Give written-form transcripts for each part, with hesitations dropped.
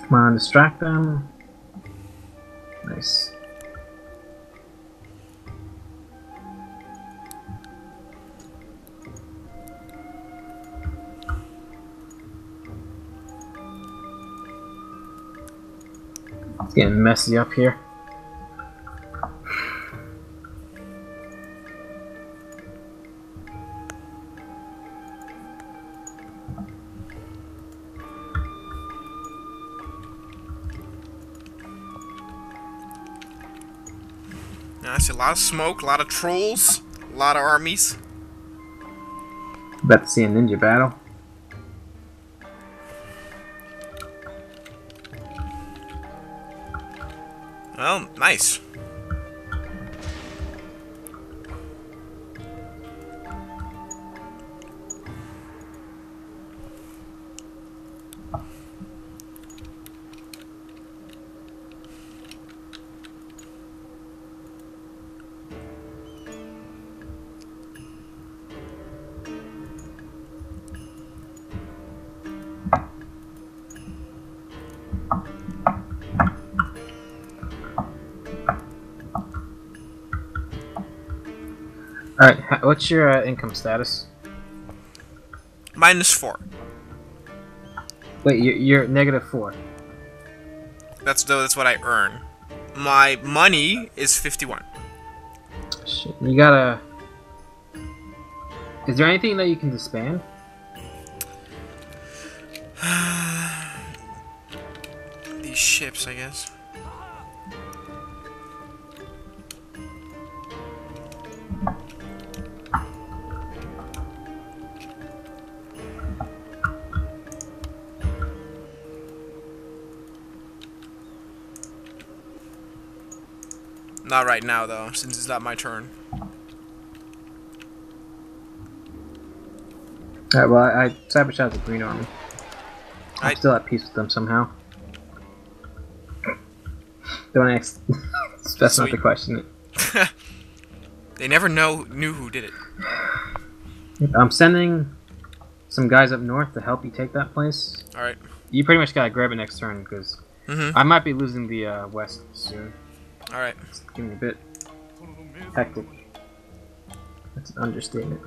Come on, distract them. Nice. It's getting messy up here. Now, I see a lot of smoke, a lot of trolls, a lot of armies. About to see a ninja battle. Well, nice. Alright, what's your income status? -4. Wait, you're -4. That's what I earn. My money is 51. Shit, you gotta... Is there anything that you can disband? These ships, I guess. Not right now, though, since it's not my turn. Alright, well, I sabotaged the Green Army. I'm still at peace with them somehow. Don't ask. It's best not to question it. They never knew who did it. I'm sending some guys up north to help you take that place. Alright. You pretty much gotta grab it next turn, because I might be losing the west soon. Alright. It's getting a bit hectic. That's an understatement.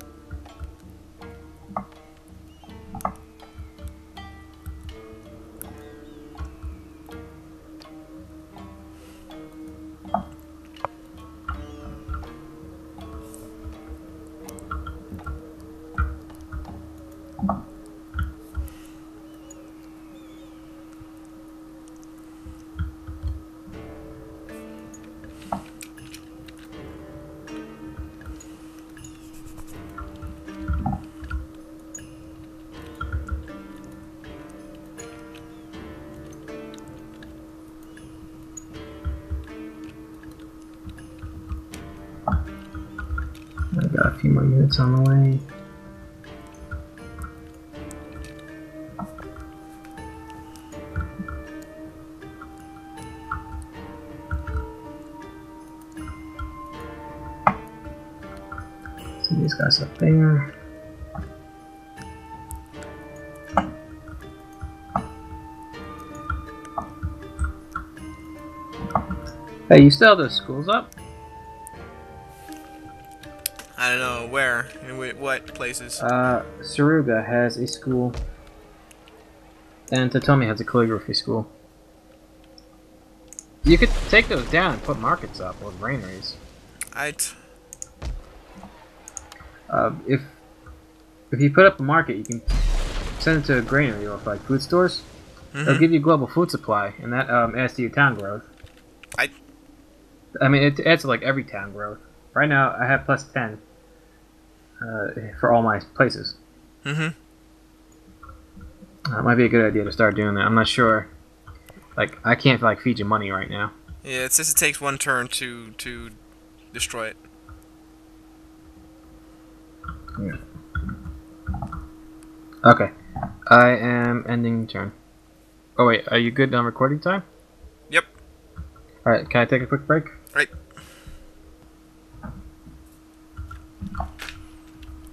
I got a few more units on the way. See these guys up there. Hey, you still have those schools up? I don't know where, in what places. Saruga has a school, and Totomi has a calligraphy school. You could take those down and put markets up or granaries. If you put up a market, you can send it to a granary or like food stores. They'll give you global food supply, and that adds to your town growth. I mean, it adds to like every town growth. Right now, I have +10 for all my places. It might be a good idea to start doing that. I'm not sure. Like, I can't like feed you money right now. Yeah, it says it takes 1 turn to destroy it. Yeah. Okay, I am ending turn. Oh wait, are you good on recording time? Yep. All right, can I take a quick break? Right.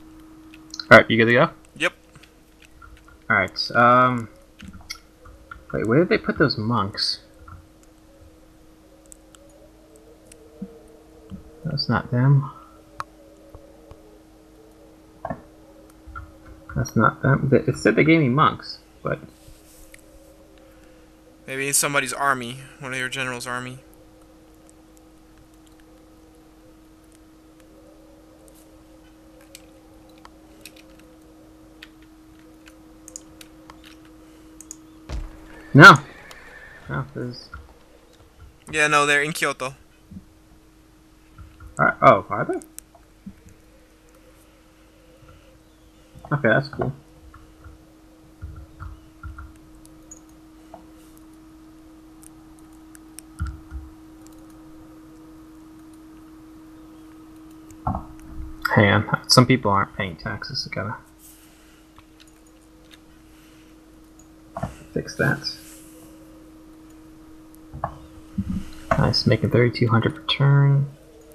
All right, you good to go? Yep. All right. Wait, where did they put those monks? That's not them. That's not them. It said they gave me monks, but... Maybe it's somebody's army. One of your general's army. No! No, there's... Yeah, no, they're in Kyoto. oh, are they? Okay, that's cool. Hang on, some people aren't paying taxes, I gotta fix that. Nice, making 3,200 per turn.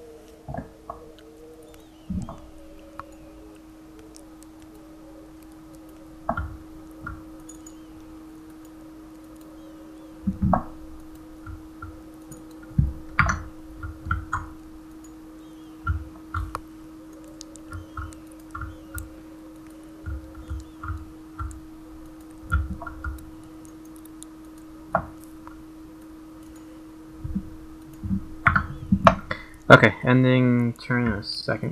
Okay, ending turn in a second.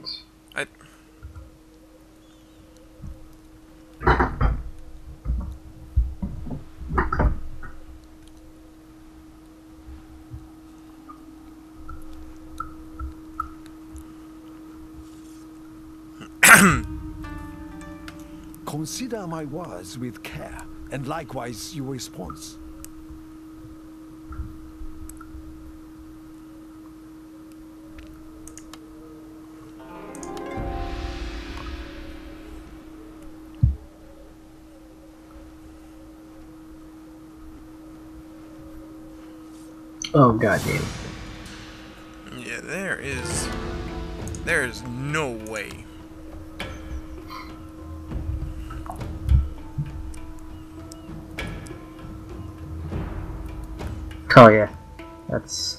Consider my words with care, and likewise your response. Oh god damn. Yeah, there is no way. Oh yeah, that's...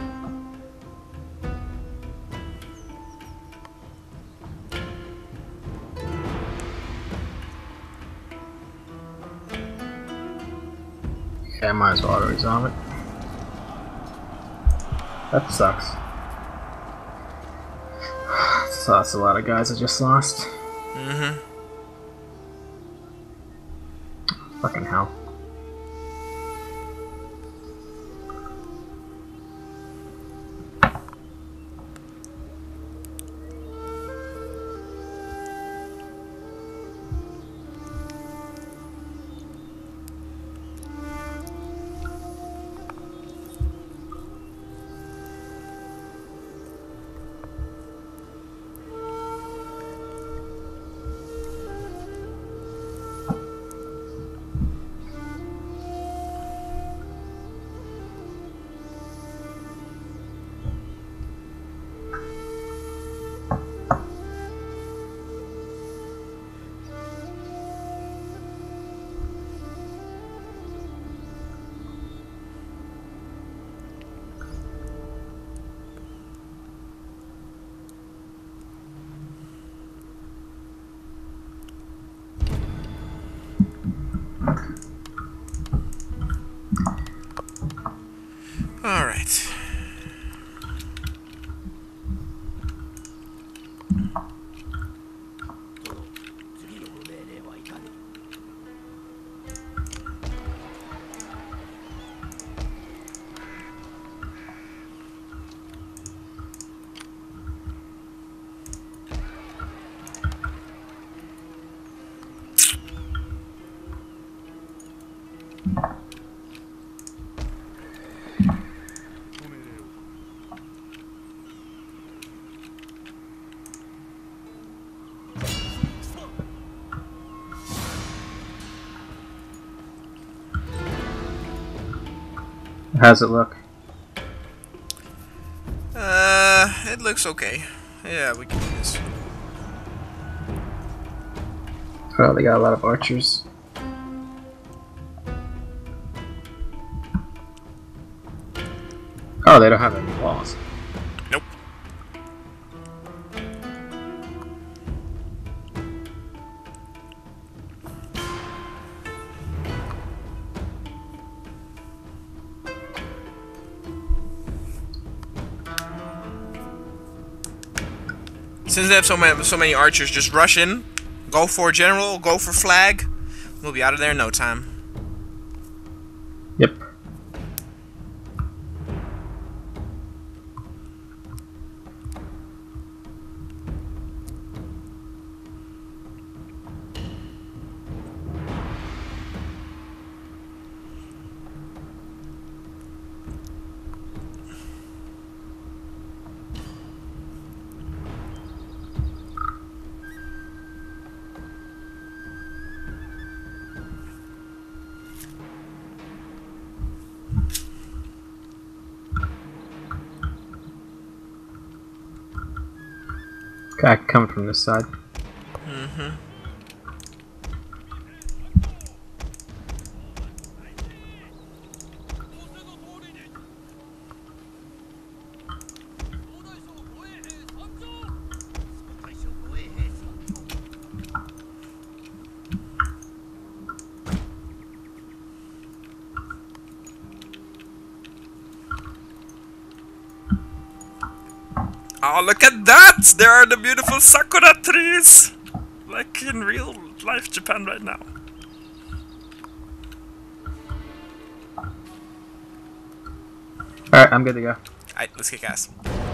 Yeah, I might as well auto-resolve it. That sucks. So that's a lot of guys I just lost. Mm-hmm. Fucking hell. All right. How's it look? It looks okay. Yeah, we can do this. Oh, they got a lot of archers. Oh, they don't have any walls. Nope. Since they have so many archers, just rush in, go for general, go for flag. We'll be out of there in no time. Yep. Guy coming from this side. Mm-hmm. Oh, look at that! There are the beautiful sakura trees! Like in real life Japan right now. Alright, I'm good to go. Alright, let's kick ass.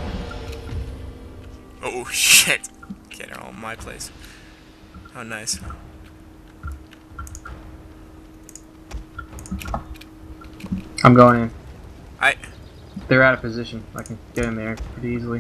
Oh, shit. Okay, they're all in my place. Oh, nice. I'm going in. Alright. They're out of position. I can get in there pretty easily.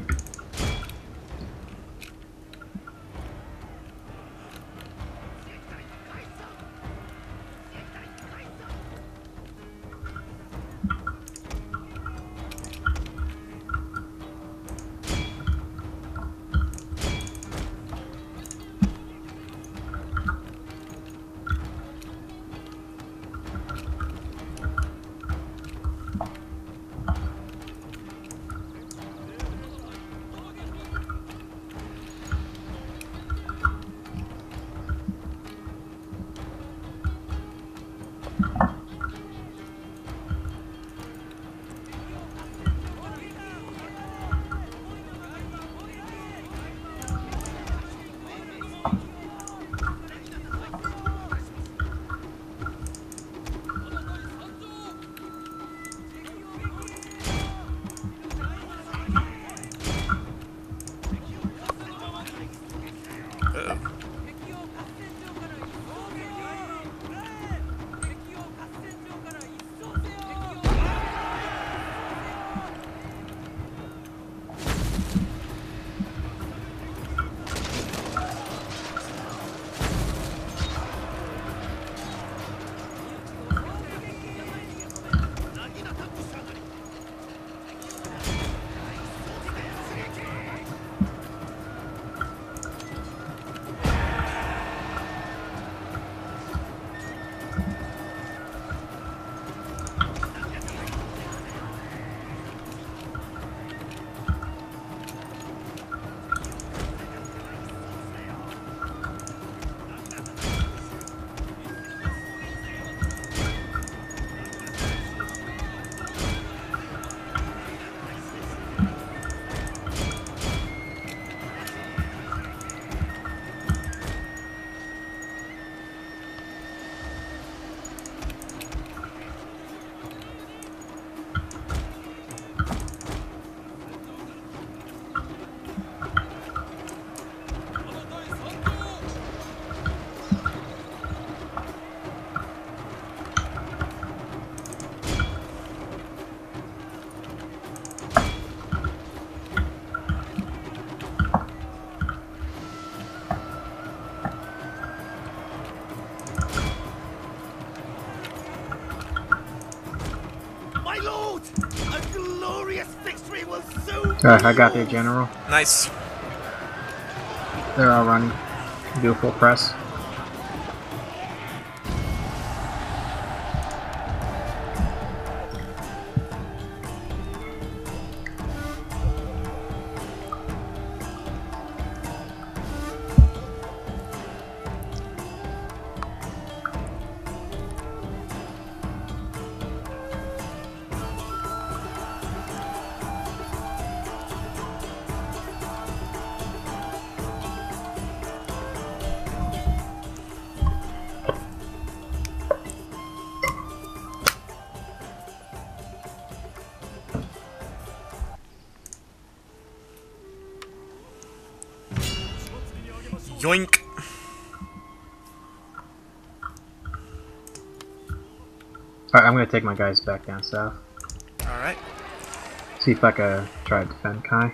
I got their general. Nice. They're all running. Do a full press. Yoink. Alright, I'm gonna take my guys back down south. Alright. See if I can try to defend Kai.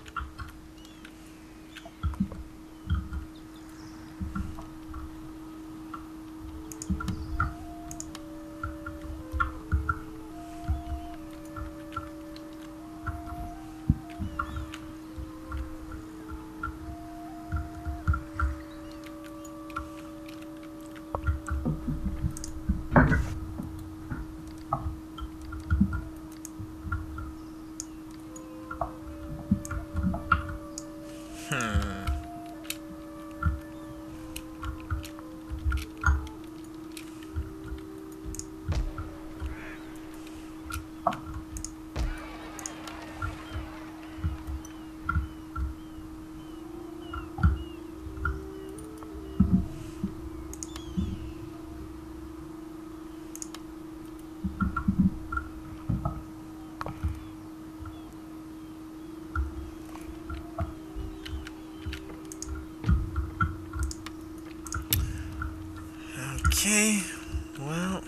Okay, well...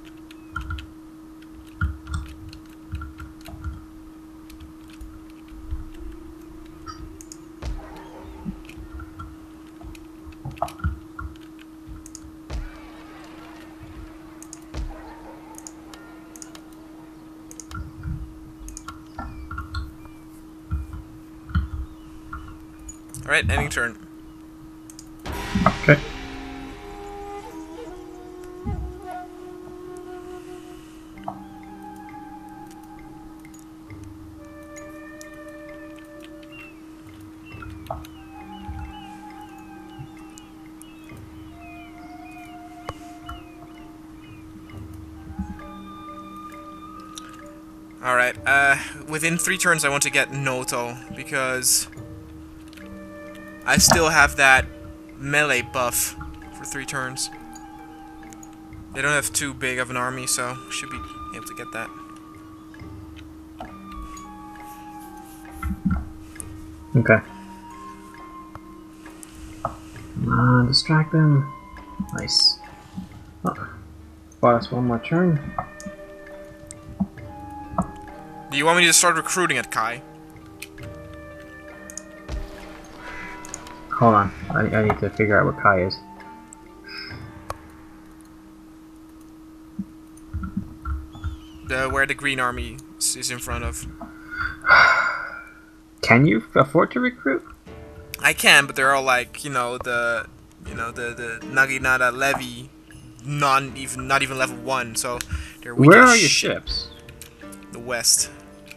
Alright, ending turn. Okay. Alright, within 3 turns I want to get Noto, because I still have that melee buff for 3 turns. They don't have too big of an army, so should be able to get that. Okay. Come on, distract them. Nice. Oh, bought us 1 more turn. Do you want me to start recruiting at Kai? Hold on, I need to figure out what Kai is. Where the green army is in front of. Can you afford to recruit? I can, but they're all like, the Naginata levy, not even level 1, so they're weak Where as are your shit. ships? The west.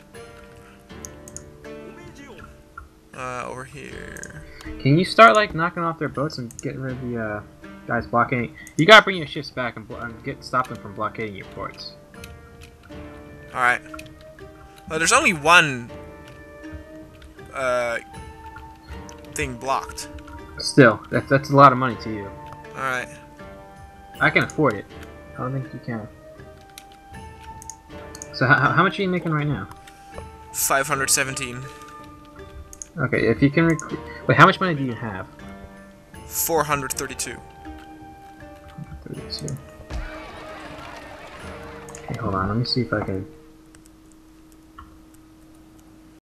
Over here. Can you start like knocking off their boats and getting rid of the guys blockading? You gotta bring your ships back and stop them from blockading your ports. All right. Well, there's only one thing blocked. Still, that's a lot of money to you. All right. I can afford it. I don't think you can. So how much are you making right now? 517. Okay, if you can recruit... Wait, how much money do you have? 432. 32. Okay, hold on. Let me see if I can